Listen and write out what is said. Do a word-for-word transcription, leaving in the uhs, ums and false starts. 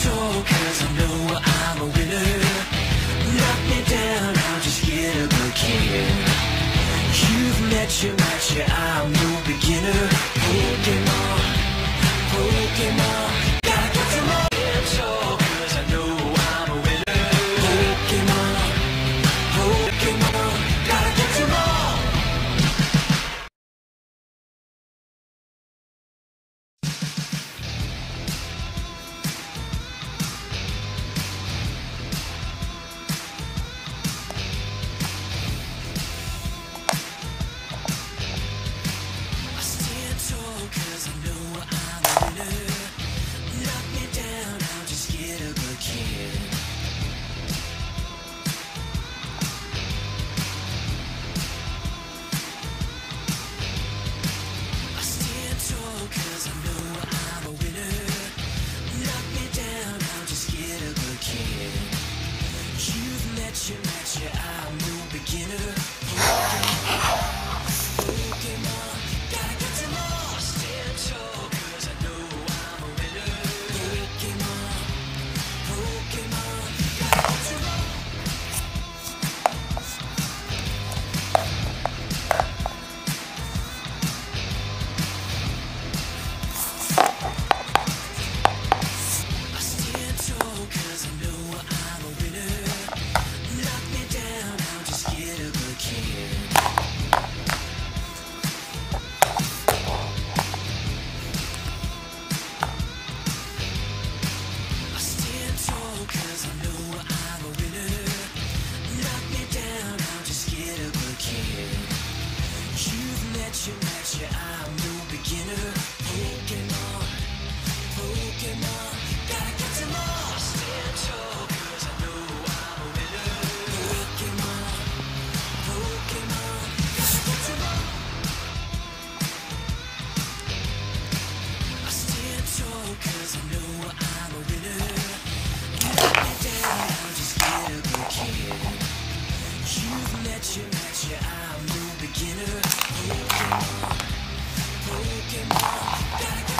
tall, cause I know I'm a winner. Knock me down, I'll just get up again. You've met your match, yeah, I'm no beginner. Pokemon, Pokemon, gotta get some more. Stand tall, cause I know I'm a winner. Pokemon, Pokemon, gotta get some more. Cause I know I'm a winner. Knock me down, I'll just get up again. I stand tall cause I know I'm a winner. Knock me down, I'll just get up again. You've met your match, yeah, I'm no beginner. Pokemon, Pokemon, gotta get some more. Stand tall cause I know I'm a winner. Pokemon, Pokemon, gotta get some more. I stand tall cause I know I'm a winner. Knock me down, I'll just get up again. I stand tall cause I know I'm a winner. Knock me down, I'll just get up again. You've met your match, yeah, I'm no beginner. Pokemon, Pokemon, gotta get some more. I stand tall cause I know I'm a winner. Pokemon, Pokemon, gotta get some more. I stand tall cause I know I'm a winner. Knock me down, I'll just get up again. You've met your match, yeah, I'm no beginner. Pokemon, Pokemon, gotta